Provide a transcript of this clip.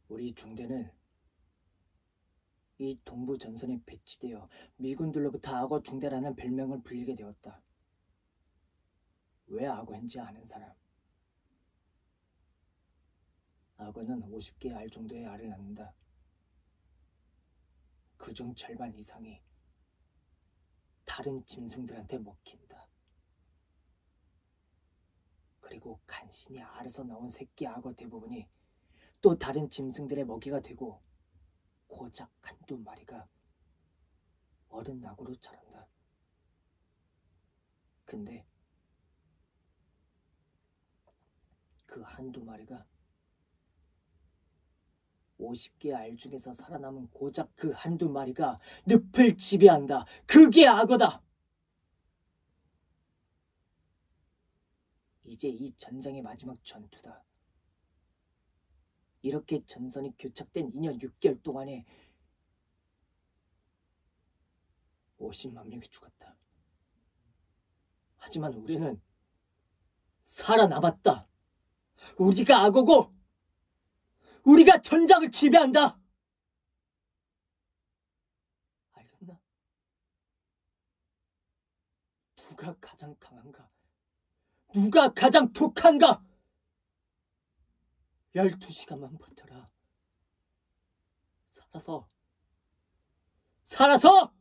우리 중대는 이 동부 전선에 배치되어 미군들로부터 악어 중대라는 별명을 불리게 되었다. 왜 악어인지 아는 사람? 악어는 50개의 알 정도의 알을 낳는다. 그중 절반 이상이 다른 짐승들한테 먹힌다. 그리고 간신히 알에서 나온 새끼 악어 대부분이 또 다른 짐승들의 먹이가 되고 고작 한두 마리가 어른 낙으로 자란다. 근데 그 한두 마리가 50개의 알 중에서 살아남은 고작 그 한두 마리가 늪을 지배한다. 그게 악어다. 이제 이 전장의 마지막 전투다. 이렇게 전선이 교착된 2년 6개월 동안에 50만 명이 죽었다. 하지만 우리는 살아남았다. 우리가 악어고 우리가 전장을 지배한다. 알겠나? 누가 가장 강한가? 누가 가장 독한가? 12시간만 버텨라. 살아서